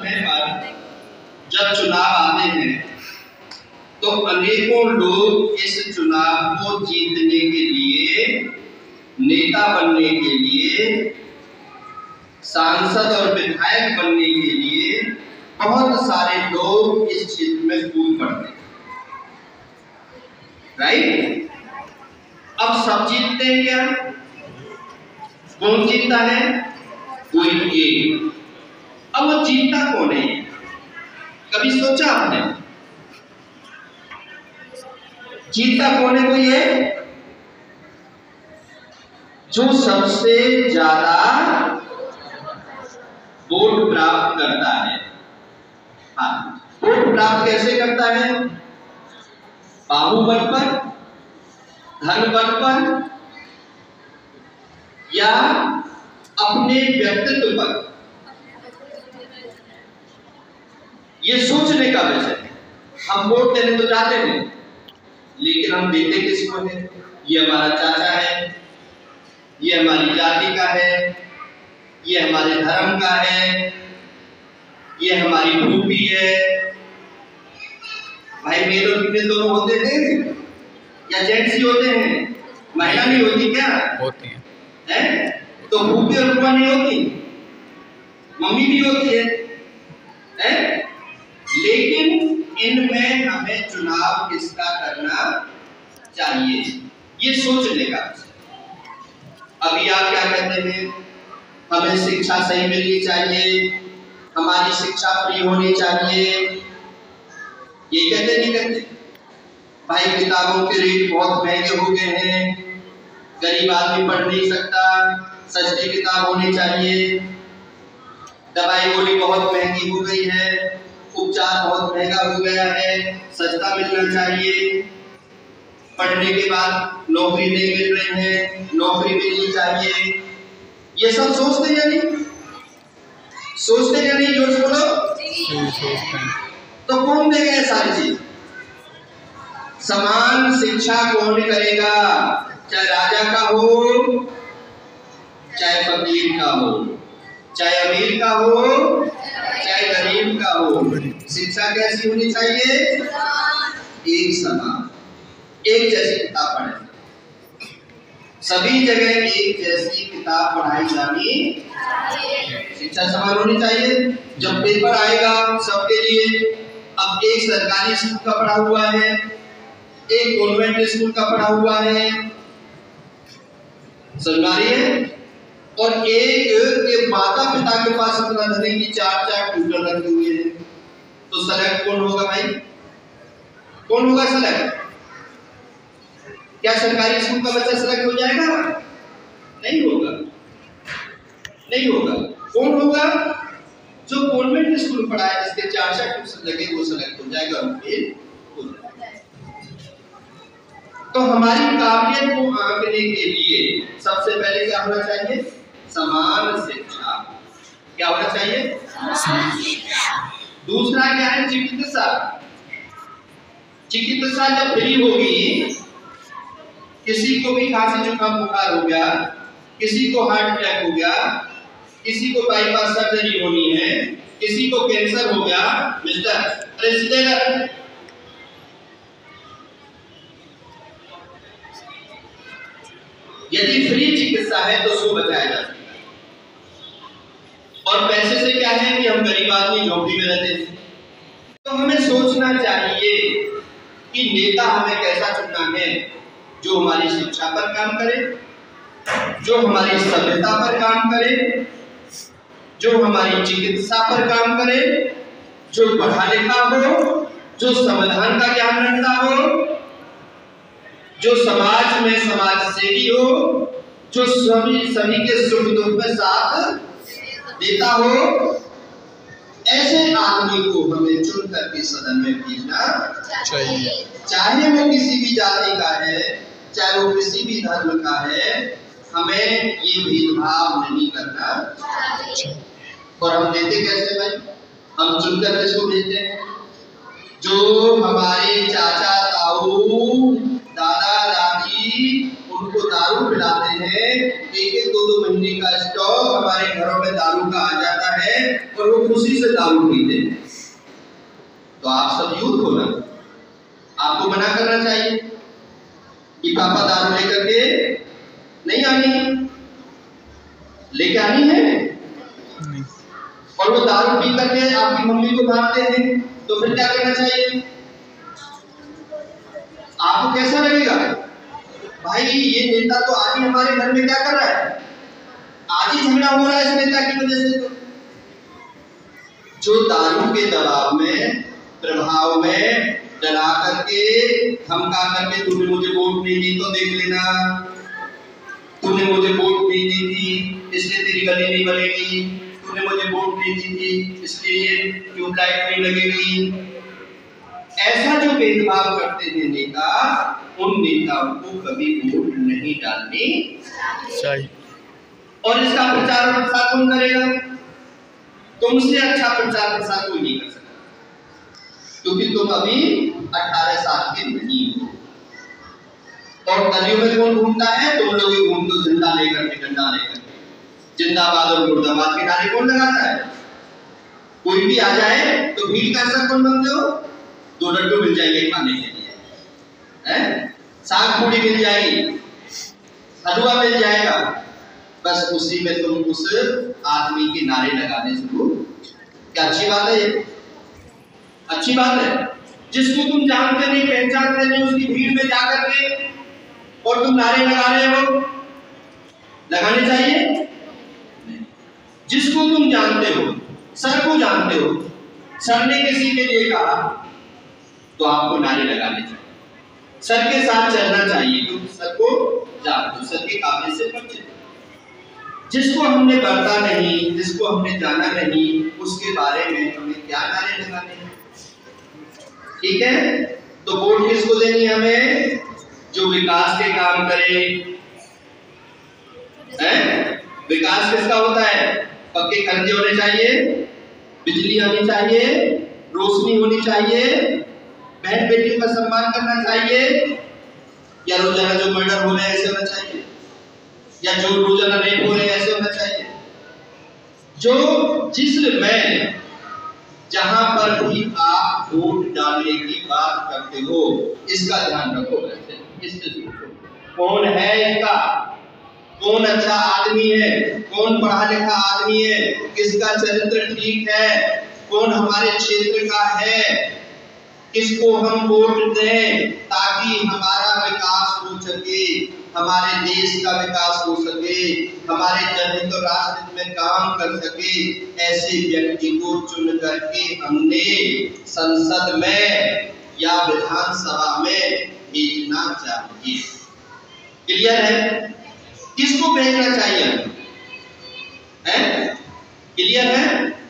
समय पर जब चुनाव आते हैं तो अनेकों लोग इस चुनाव को जीतने के लिए, नेता बनने के लिए, सांसद और विधायक बनने के लिए बहुत सारे लोग इस क्षेत्र में कूद पड़ते हैं, राइट। अब सब जीतते हैं क्या? कौन जीतता है? कोई एक। अब वो जीतता कौन है? कभी सोचा आपने? जीतता कौन है? कोई है जो सबसे ज्यादा वोट प्राप्त करता है। हाँ, वोट प्राप्त कैसे करता है? बाहुबल पर, धन बल पर, या अपने व्यक्तित्व पर? ये सोचने का विषय है। हम वोट देने तो जाते हैं, लेकिन हम देते किसको है? ये हमारा चाचा है, ये हमारी जाति का है, ये हमारे धर्म का है, ये हमारी भूपी है। भाई मेल और फीमेल दोनों होते हैं या जेंट्स ही होते हैं? महिला नहीं होती क्या? होती है? तो भूपी और बुआ नहीं होती, मम्मी भी होती है? लेकिन इनमें हमें चुनाव किसका करना चाहिए, ये सोचने का। अभी आप क्या कहते हैं? हमें शिक्षा सही मिलनी चाहिए, हमारी शिक्षा फ्री होनी चाहिए, ये कहते नहीं कहते? भाई किताबों के रेट बहुत महंगे हो गए हैं, गरीब आदमी पढ़ नहीं सकता, सस्ती किताब होनी चाहिए, दवाई गोली बहुत महंगी हो गई है, उपचार बहुत महंगा हो गया है, सस्ता मिलना चाहिए, पढ़ने के बाद नौकरी नहीं मिल रही है, नौकरी मिलनी चाहिए। ये सब सोचते या नहीं? सोचते या नहीं? जोर से बोलो। तो कौन देगा ये सारी चीज? समान शिक्षा कौन करेगा? चाहे राजा का हो, चाहे फकीर का हो, चाहे अमीर का हो, चाहे गरीब का हो, शिक्षा कैसी होनी चाहिए? एक समान, एक जैसी किताब पढ़े, सभी जगह एक जैसी किताब पढ़ाई जानी, शिक्षा समान होनी चाहिए। जब पेपर आएगा सबके लिए, अब एक सरकारी स्कूल का पढ़ा हुआ है, एक गवर्नमेंट स्कूल का पढ़ा हुआ है, सरकारी है, और एक के माता पिता के पास इतना धन है कि 4-4 ट्यूटर रखे हुए हैं, तो सेलेक्ट कौन होगा भाई? कौन होगा सेलेक्ट? क्या सरकारी स्कूल का बच्चा सेलेक्ट हो जाएगा? नहीं होगा, नहीं होगा। कौन होगा? जो गवर्नमेंट स्कूल पढ़ा है, जिसके 4-4 ट्यूशन लगे, वो सेलेक्ट हो जाएगा और फेल हो जाएगा। तो हमारी काबिलियत को आंकने के लिए सबसे पहले क्या होना चाहिए? समान शिक्षा। क्या होना चाहिए? दूसरा क्या है? चिकित्सा। चिकित्सा जब फ्री होगी, किसी को भी खांसी जुकाम बुखार हो गया, किसी को हार्ट अटैक हो गया, किसी को बाईपास सर्जरी होनी है, किसी को कैंसर हो गया, मिस्टर प्रेसिडेंट, यदि फ्री चिकित्सा है तो उसको बचाया जा सकता है। और पैसे से क्या है कि हम गरीब आदमी झोंपड़ी में रहते हैं। तो हमें सोचना चाहिए कि नेता हमें कैसा चुनना है, जो हमारी शिक्षा पर काम करे, जो हमारी सभ्यता पर काम करे, जो हमारी चिकित्सा पर काम करे, जो पढ़ा लिखा हो, जो संविधान का ज्ञान रखता हो, जो समाज में समाज सेवी हो, जो सभी के सुख दुख में साथ देता हो, ऐसे आदमी को हमें चुन करके सदन में भेजना चाहिए। चाहे वो किसी भी जाति का है, चाहे वो किसी भी धर्म का है, हमें ये भेदभाव नहीं करना चाहिए। और हम देते कैसे भाई? हम चुनकर किसको भेजते हैं? जो हमारे चाचा ताऊ दादा दादी उनको दारू पिलाते हैं, एक एक दो दो महीने का स्टॉक हमारे घरों में दारू का आ जाता है और वो खुशी से दारू पीते हैं। तो आप सब यूथ हो ना, आपको मना करना चाहिए कि पापा दारू लेकर के नहीं आनी, लेके आनी है नहीं। और वो दारू पी करके आपकी मम्मी को मारते हैं तो फिर क्या करना चाहिए? आपको कैसा लगेगा? भाई ये नेता तो आज ही हमारे घर में क्या कर रहा है, आज ही झगड़ा हो रहा है इस नेता की वजह से। तो जो दारू के दबाव में, प्रभाव में डरा करके, धमका करके, तूने मुझे वोट नहीं दी तो देख लेना, तूने मुझे वोट नहीं दी थी इसलिए तेरी गली नहीं बनेगी, तूने मुझे वोट नहीं दी थी इसलिए ट्यूबलाइट नहीं लगेगी, ऐसा जो भेदभाव करते थे नेता, उन नेताओं को कभी वोट नहीं डालनी चाहिए। और इसका प्रचार प्रसार कौन करेगा? तुमसे अच्छा प्रचार प्रसार कोई नहीं कर सकता, क्योंकि तुम अभी 18 साल के नहीं हो। और गलियों में कौन घूमता है? तुम लोग ही घूमते हो, झंडा लेकर के, डंडा लेकर के। जिंदाबाद और मुर्दाबाद के नारे कौन लगाता है? कोई भी आ जाए तो भीड़ का ऐसा कौन बनते हो? 2 लड्डू मिल जाएंगे खाने के लिए, हैं? साग पूड़ी मिल जाएगी, हलवा मिल जाएगा, बस उसी में तुम उस आदमी के नारे लगाने शुरू। क्या अच्छी बात है ये? अच्छी बात है। जिसको तुम जानते नहीं, पहचानते नहीं, उसकी भीड़ में जाकर के और तुम नारे लगा रहे हो, लगाने चाहिए? जिसको तुम जानते हो, सर को जानते हो, सर ने किसी के लिए कहा तो आपको नारे लगाने चाहिए, सर के साथ चलना चाहिए, क्योंकि सर को जानते हो, सर के काबिल से परिचित। जिसको हमने पढ़ा नहीं, जिसको हमने जाना नहीं, उसके बारे में हमें क्या नारे लगाने हैं? ठीक है, तो वोट किसको देनी है हमें? जो विकास के काम करे। विकास किसका होता है? पक्के खर्चे होने चाहिए, बिजली होनी चाहिए, रोशनी होनी चाहिए, बहन बेटियों का सम्मान करना चाहिए, या रोजाना जो मर्डर हो रहे हैं ऐसे होना चाहिए, या जो रोजाना रेप हो रहे हैं ऐसे होना चाहिए। जो जिसमें जहां पर भी आप वोट डालने की बात करते हो, इसका ध्यान रखो। इससे कौन है इसका, कौन अच्छा आदमी है, कौन पढ़ा लिखा आदमी है, किसका चरित्र ठीक है, कौन हमारे क्षेत्र का है, किसको हम वोट दें ताकि हमारा विकास हो सके, हमारे देश का विकास हो सके, हमारे जनहित और राष्ट्र में काम कर सके। ऐसे व्यक्ति को चुन करके हमने संसद में या विधानसभा में भेजना चाहिए। क्लियर है? किसको भेजना चाहिए? क्लियर है?